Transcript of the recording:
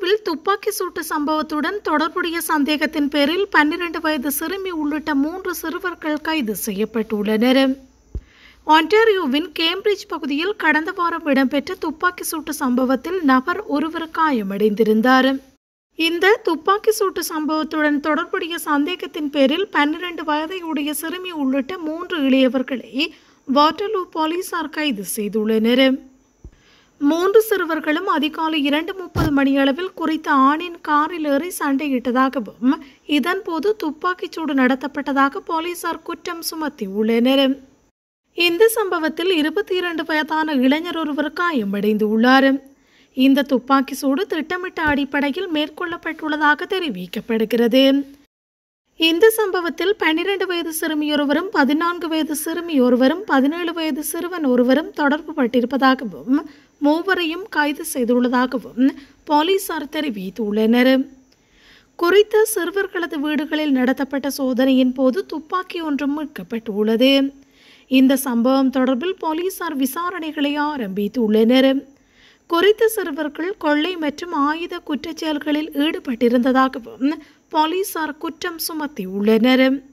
கொழும்பில் துப்பாக்கி சூட்டு சம்பவத்துடன் தொடர்புடைய சந்தேகத்தின் பேரில் 12 வயது சிறுமி உள்ளிட்ட 3 சிறுவர்கள் கைது செய்யப்பட்டுள்ளனர். ஒன்டாரியோவின் கேம்பிரிட்ஜ் பகுதியில் கடந்த வாரம் இடம்பெற்ற துப்பாக்கி சூட்டு சம்பவத்தில் நபர் ஒருவர் காயமடைந்திருந்தார். இந்த துப்பாக்கி சூட்டு சம்பவத்துடன் தொடர்புடைய சந்தேகத்தின் பேரில் 12 வயதையுடைய சிறுமி உள்ளிட்ட 3 இளையவர்களை வாட்டர்லூ போலீசார் கைது செய்துள்ளனர். 3 சிறுவர்களும் அதிகாலை 2:30 மணியளவில் குறித்த ஆணின் காரில் ஏறி சண்டையிட்டதாகவும் இதன்போது துப்பாக்கிச்சூடு நடத்தப்பட்டதாக போலீசார் குற்றம் சுமத்தியுள்ளனர். இந்த சம்பவத்தில் 22 வயதான இளைஞர் ஒருவர் காயமடைந்துள்ளார். இந்த துப்பாக்கி சூடு திட்டமிட்ட அடிப்படையில் மேற்கொள்ளப்பட்டுள்ளதாக தெரிவிக்கப்படுகிறது. இந்த சம்பவத்தில் 12 வயது சிறுமியொருவரும் 14 வயது சிறுமியொருவரும் 17 வயது சிறுவன் ஒருவரும் தொடர்பு பட்டிருப்பதாகவும் 3வரையும் கைது செய்துள்ளதாகவும் போலீசார் தெரிவித்துள்ளனர். குறித்த சிறுவர்களது வீடுகளில் நடத்தப்பட்ட சோதனையின் போது துப்பாக்கி ஒன்றும் மீட்கப்பட்டுள்ளது. இந்த சம்பவம் தொடர்பில் போலீசார் விசாரணைகளை ஆரம்பித்துள்ளனர். குறித்த சிறுவர்கள் கொள்ளை மற்றும் ஆயுத குற்றச்செயல்களில் ஈடுபட்டிருந்ததாகவும் போலீசார் குற்றம் சுமத்தியுள்ளனர்.